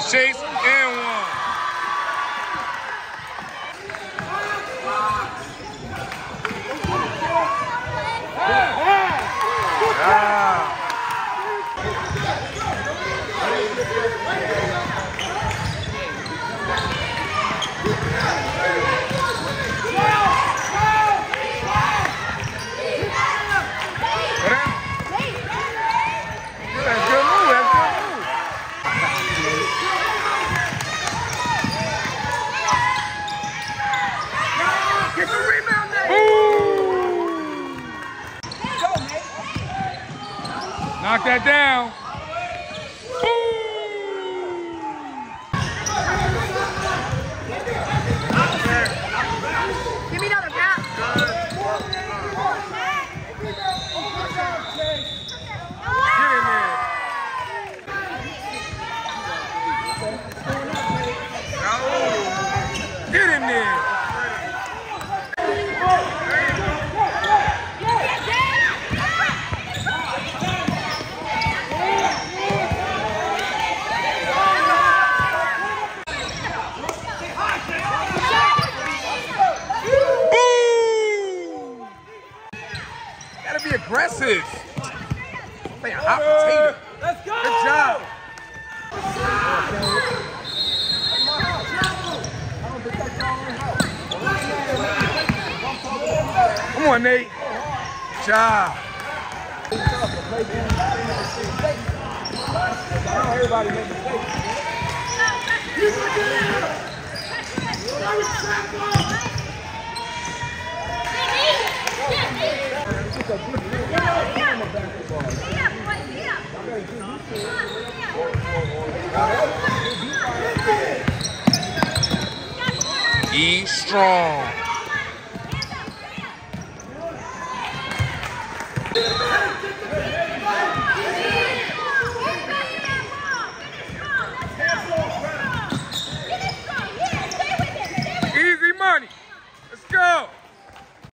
Chase, and 1. Knock that down. Give me another pass. Get in there. Be aggressive. Play a hot potato. Let's go. Good job. Come on, Nate. Good job. Everybody make mistakes. E strong.